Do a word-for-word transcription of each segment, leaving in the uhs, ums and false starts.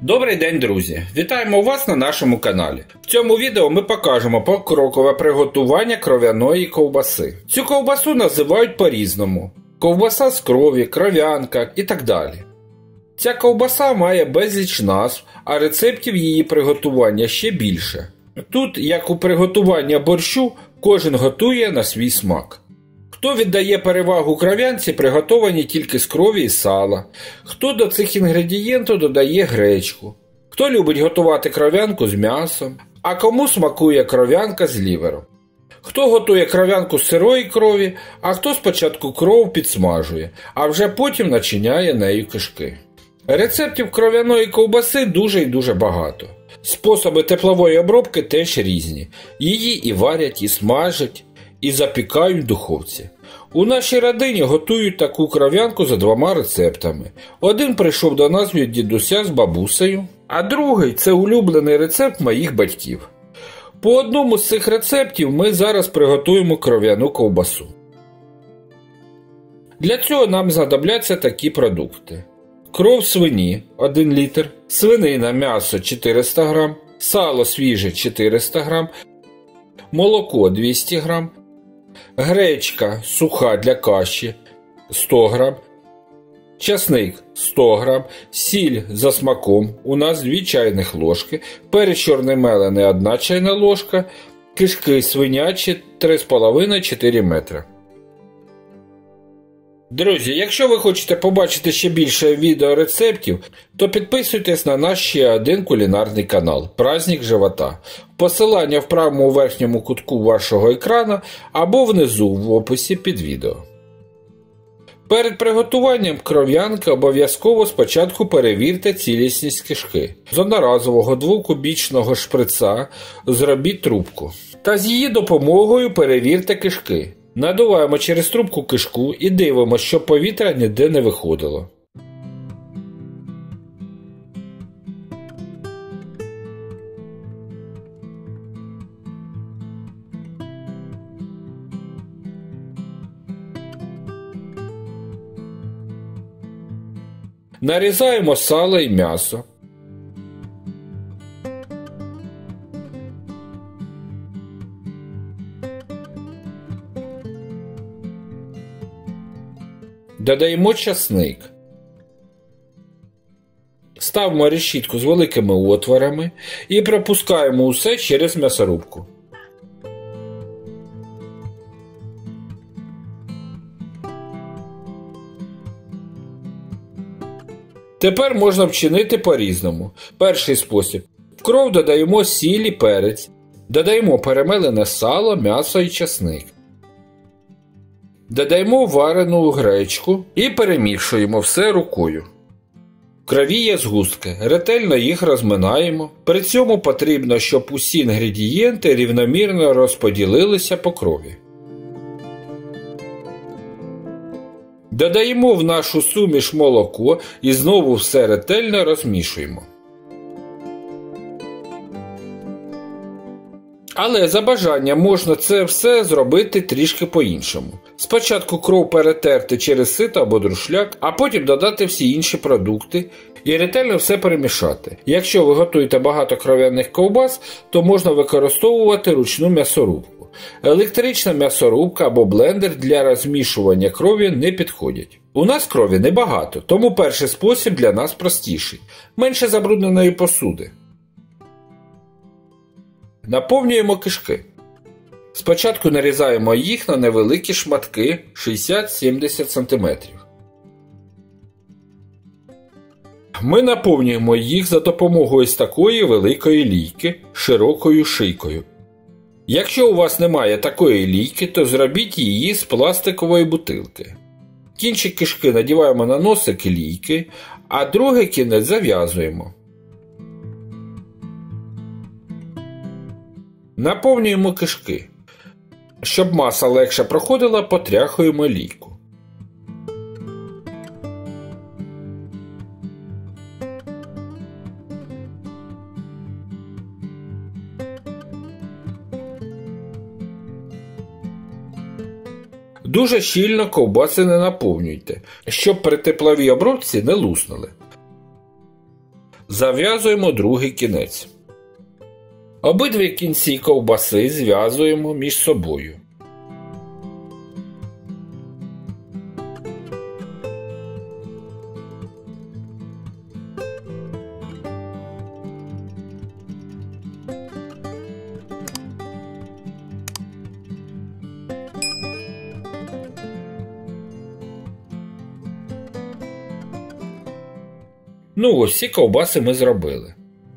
Добрий день, друзі! Вітаємо вас на нашому каналі. В цьому відео ми покажемо покрокове приготування кров'яної ковбаси. Цю ковбасу називають по-різному. Ковбаса з крові, кров'янка і так далі. Ця ковбаса має безліч назв, а рецептів її приготування ще більше. Тут, як у приготування борщу, кожен готує на свій смак. Хто віддає перевагу кров'янці, приготовані тільки з крові і сала. Хто до цих інгредієнтів додає гречку. Хто любить готувати кров'янку з м'ясом, а кому смакує кров'янка з лівером. Хто готує кров'янку з сирої крові, а хто спочатку кров підсмажує, а вже потім начиняє нею кишки. Рецептів кров'яної ковбаси дуже і дуже багато. Способи теплової обробки теж різні. Її і варять, і смажать, і запікають в духовці. У нашій родині готують таку кров'янку за двома рецептами. Один прийшов до нас від дідуся з бабусею, а другий – це улюблений рецепт моїх батьків. По одному з цих рецептів ми зараз приготуємо кров'яну ковбасу. Для цього нам знадобляться такі продукти. Кров свині – один літр, свинина, м'ясо – чотириста грам, сало свіже – чотириста грам, молоко – двісті грам, гречка суха для каші сто грам, часник сто грам, сіль за смаком, у нас дві чайних ложки, перець чорний мелений одна чайна ложка, кишки свинячі три з половиною - чотири метри. Друзі, якщо ви хочете побачити ще більше відеорецептів, то підписуйтесь на наш ще один кулінарний канал «Праздник живота». Посилання в правому верхньому кутку вашого екрану або внизу в описі під відео. Перед приготуванням кров'янки обов'язково спочатку перевірте цілісність кишки. З одноразового двокубічного шприца зробіть трубку. Та з її допомогою перевірте кишки. Надуваємо через трубку кишку і дивимося, щоб повітря ніде не виходило. Нарізаємо сало і м'ясо. Додаємо часник. Ставимо решітку з великими отворами і пропускаємо усе через м'ясорубку. Тепер можна вчинити по-різному. Перший спосіб. В кров додаємо сіль і перець. Додаємо перемелене сало, м'ясо і часник. Додаємо варену гречку і перемішуємо все рукою. В крові є згустки, ретельно їх розминаємо. При цьому потрібно, щоб усі інгредієнти рівномірно розподілилися по крові. Додаємо в нашу суміш молоко і знову все ретельно розмішуємо. Але за бажанням можна це все зробити трішки по-іншому. Спочатку кров перетерти через сито або друшляк, а потім додати всі інші продукти і ретельно все перемішати. Якщо ви готуєте багато кров'яних ковбас, то можна використовувати ручну м'ясорубку. Електрична м'ясорубка або блендер для розмішування крові не підходять. У нас крові небагато, тому перший спосіб для нас простіший. Менше забрудненої посуди. Наповнюємо кишки. Спочатку нарізаємо їх на невеликі шматки шістдесят - сімдесят сантиметрів. Ми наповнюємо їх за допомогою ось такої великої лійки з широкою шийкою. Якщо у вас немає такої лійки, то зробіть її з пластикової бутилки. Кінчик кишки надіваємо на носик лійки, а другий кінець зав'язуємо. Наповнюємо кишки. Щоб маса легше проходила, потряхуємо лійку. Дуже щільно ковбаси не наповнюйте, щоб при тепловій обробці не луснули. Зав'язуємо другий кінець. Обидві кінці ковбаси зв'язуємо між собою. Ну ось, всі ковбаси ми зробили.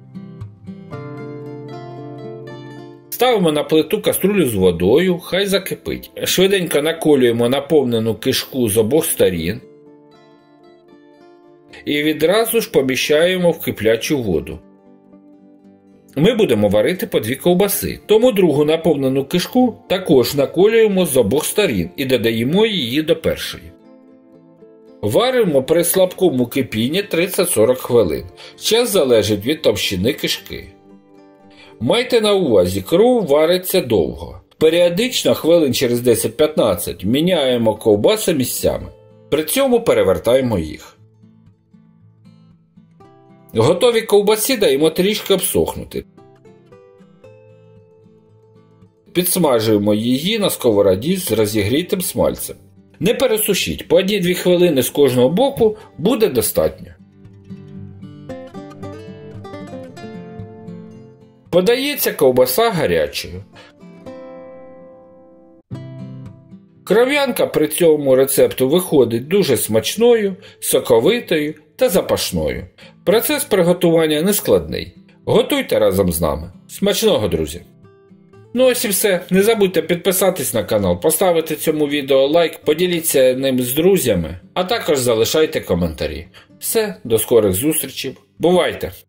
Ставимо на плиту каструлю з водою, хай закипить. Швиденько наколюємо наповнену кишку з обох сторін. І відразу ж поміщаємо в киплячу воду. Ми будемо варити по дві ковбаси, тому другу наповнену кишку також наколюємо з обох сторін і додаємо її до першої. Варимо при слабкому кипінні тридцять-сорок хвилин. Час залежить від товщини кишки. Майте на увазі, кров вариться довго. Періодично, хвилин через десять-п'ятнадцять, міняємо ковбаси місцями. При цьому перевертаємо їх. Готові ковбасі даємо трішки обсохнути. Підсмажуємо її на сковороді з розігрітим смальцем. Не пересушіть, по одній-дві хвилини з кожного боку буде достатньо. Подається ковбаса гарячою. Кров'янка при цьому рецепту виходить дуже смачною, соковитою та запашною. Процес приготування не складний. Готуйте разом з нами. Смачного, друзі! Ну ось і все. Не забудьте підписатись на канал, поставити цьому відео лайк, поділіться ним з друзями, а також залишайте коментарі. Все, до скорих зустрічей. Бувайте!